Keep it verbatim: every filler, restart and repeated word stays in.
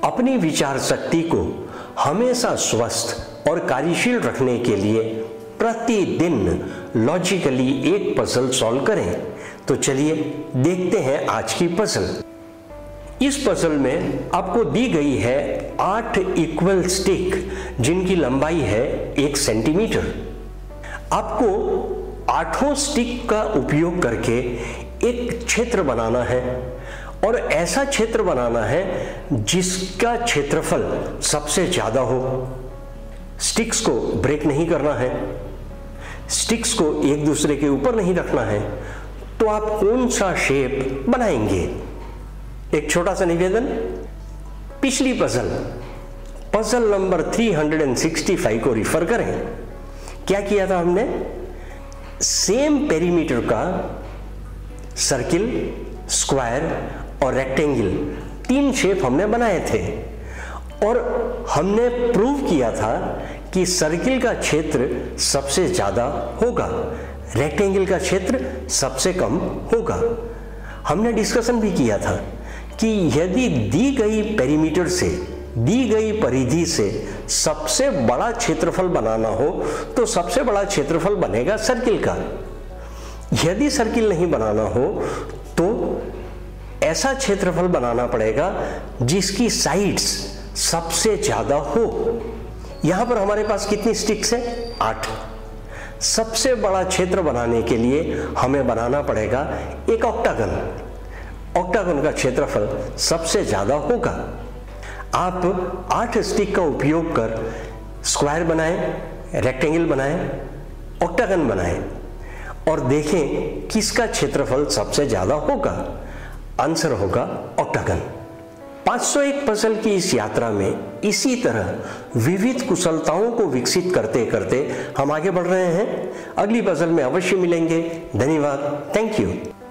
अपनी विचार शक्ति को हमेशा स्वस्थ और कार्यशील रखने के लिए प्रतिदिन लॉजिकली एक पजल सॉल्व करें। तो चलिए देखते हैं आज की पजल। इस पजल में आपको दी गई है आठ इक्वल स्टिक जिनकी लंबाई है एक सेंटीमीटर। आपको आठों स्टिक का उपयोग करके एक क्षेत्र बनाना है और ऐसा क्षेत्र बनाना है जिसका क्षेत्रफल सबसे ज्यादा हो। स्टिक्स को ब्रेक नहीं करना है, स्टिक्स को एक दूसरे के ऊपर नहीं रखना है। तो आप कौन सा शेप बनाएंगे? एक छोटा सा निवेदन, पिछली पजल पजल नंबर तीन सौ पैंसठ को रिफर करें। क्या किया था हमने? सेम पेरीमीटर का सर्किल, स्क्वायर और रेक्टेंगल तीन शेप हमने बनाए थे और हमने प्रूव किया था कि सर्किल का क्षेत्र सबसे ज्यादा होगा, रेक्टेंगल का क्षेत्र सबसे कम होगा। हमने डिस्कशन भी किया था कि यदि दी गई पेरीमीटर से, दी गई परिधि से सबसे बड़ा क्षेत्रफल बनाना हो तो सबसे बड़ा क्षेत्रफल बनेगा सर्किल का। यदि सर्किल नहीं बनाना हो तो ऐसा क्षेत्रफल बनाना पड़ेगा जिसकी साइड्स सबसे ज्यादा हो। यहां पर हमारे पास कितनी स्टिक्स है? आठ। सबसे बड़ा क्षेत्र बनाने के लिए हमें बनाना पड़ेगा एक ऑक्टागन। ऑक्टागन का क्षेत्रफल सबसे ज्यादा होगा। आप आठ स्टिक का उपयोग कर स्क्वायर बनाएं, रेक्टेंगल बनाएं, ऑक्टागन बनाएं और देखें किसका क्षेत्रफल सबसे ज्यादा होगा। आंसर होगा ऑक्टागन। पाँच सौ एक पजल की इस यात्रा में इसी तरह विविध कुशलताओं को विकसित करते करते हम आगे बढ़ रहे हैं। अगली पजल में अवश्य मिलेंगे। धन्यवाद। Thank you.